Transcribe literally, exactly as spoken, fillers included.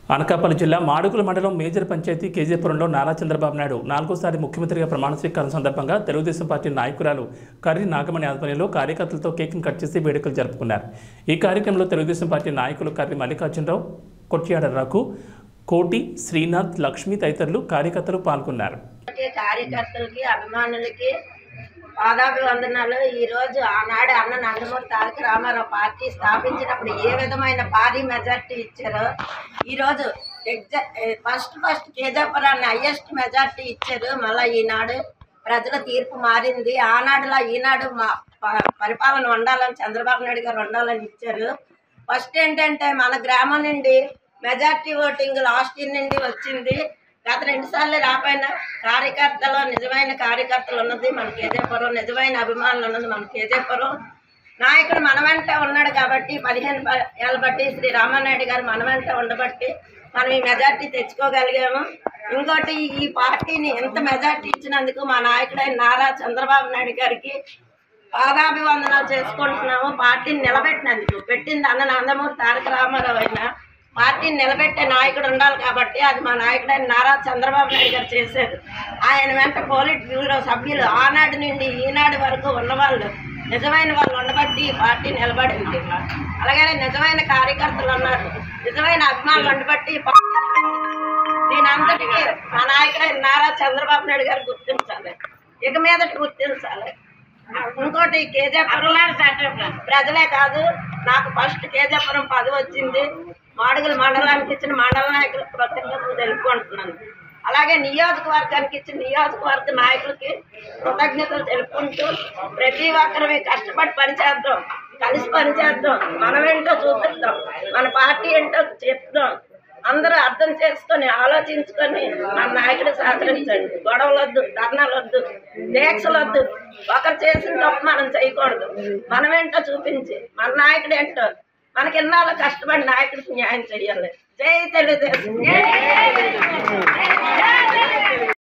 అనకాపల్లి జిల్లా మాడుగుల మండలం మేజర్ పంచాయతీ కేజీపురంలో నారా చంద్రబాబు నాయుడు నాలుగోసారి ముఖ్యమంత్రిగా ప్రమాణ స్వీకారం సందర్భంగా తెలుగుదేశం పార్టీ నాయకురాలు కర్రి నాగమణి ఆధ్వర్యంలో కార్యకర్తలతో కేక్ను కట్ చేసి వేడుకలు జరుపుకున్నారు। ఈ కార్యక్రమంలో తెలుగుదేశం పార్టీ నాయకులు కర్రి మల్లికార్జునరావు, కొట్యాడ రఘు, కోటి, శ్రీనాథ్, లక్ష్మి తదితరులు కార్యకర్తలు పాల్గొన్నారు। కార్యకర్తలకి అభిమానులకి పాదాభివందనాలు। ఈరోజు ఆనాడు అన్న నందమూరి తారక రామారావు పార్టీ స్థాపించినప్పుడు ఏ విధమైన భారీ మెజార్టీ ఇచ్చారో ఈరోజు ఎగ్జా ఫస్ట్ ఫస్ట్ కేజాపురాన్ని హైయెస్ట్ మెజార్టీ ఇచ్చారు। మళ్ళీ ఈనాడు ప్రజల తీర్పు మారింది। ఆనాడులా ఈనాడు మా పరిపాలన ఉండాలని చంద్రబాబు నాయుడు గారు ఉండాలని ఇచ్చారు। ఫస్ట్ ఏంటంటే మన గ్రామం నుండి మెజార్టీ ఓటింగ్ లాస్ట్ ఇయర్ నుండి వచ్చింది। గత రెండు సార్లు రాపోయినా కార్యకర్తలు నిజమైన కార్యకర్తలు ఉన్నది మన కేజీపురం, నిజమైన అభిమానులు ఉన్నది మన కేజీపురం। నాయకుడు మన వెంట ఉన్నాడు కాబట్టి పదిహేను ఏళ్ళ బట్టి శ్రీ రామానాయుడు గారు మన వెంట ఉండబట్టి మనం ఈ మెజార్టీ తెచ్చుకోగలిగాము। ఇంకోటి ఈ పార్టీని ఎంత మెజార్టీ ఇచ్చినందుకు మా నాయకుడైన నారా చంద్రబాబు నాయుడు గారికి పాదాభివందనాలు చేసుకుంటున్నాము। పార్టీని నిలబెట్టినందుకు పెట్టింది అన్న నందమూరి తారక రామారావు అయినా పార్టీని నిలబెట్టే నాయకుడు ఉండాలి కాబట్టి అది మా నాయకుడైన నారా చంద్రబాబు నాయుడు గారు చేశారు। ఆయన వెంట పోలిట్ బ్యూరో సభ్యులు ఆనాడు నుండి ఈనాడు వరకు ఉన్నవాళ్ళు నిజమైన వాళ్ళు ఉండబట్టి ఈ పార్టీ నిలబడింది। అలాగే నిజమైన కార్యకర్తలు ఉన్నారు, నిజమైన అభిమానులు ఉండబట్టి దీని అంతటికీ మా నాయకుడైన నారా చంద్రబాబు నాయుడు గారు గుర్తించాలి, ఇక మీదటి గుర్తించాలి। ఇంకోటి కేజీపురం ప్రజలే కాదు, నాకు ఫస్ట్ కేజీపురం పదవి వచ్చింది, మాడుగుల మండలానికి ఇచ్చిన మండల నాయకుల కృతజ్ఞతలు తెలుపుకుంటున్నాను। అలాగే నియోజకవర్గానికి ఇచ్చిన నియోజకవర్గ నాయకులకి కృతజ్ఞతలు తెలుపుకుంటూ ప్రతి ఒక్కరిని కష్టపడి పనిచేద్దాం, కలిసి పనిచేద్దాం, మనమేంటో చూపిద్దాం, మన పార్టీ ఏంటో చెప్దాం, అందరూ అర్థం చేసుకొని ఆలోచించుకొని మన నాయకుడు సహకరించండి। గొడవలు వద్దు, ధర్నాలు వద్దు, దీక్షలు వద్దు, ఒకరు చేసిన తప్పు మనం చేయకూడదు, మనమేంటో చూపించి మన నాయకుడు ఏంటో మనకి ఎన్నాళ్ళు కష్టపడి నాయకుడికి న్యాయం చేయాలి। జై తెలుగుదేశం।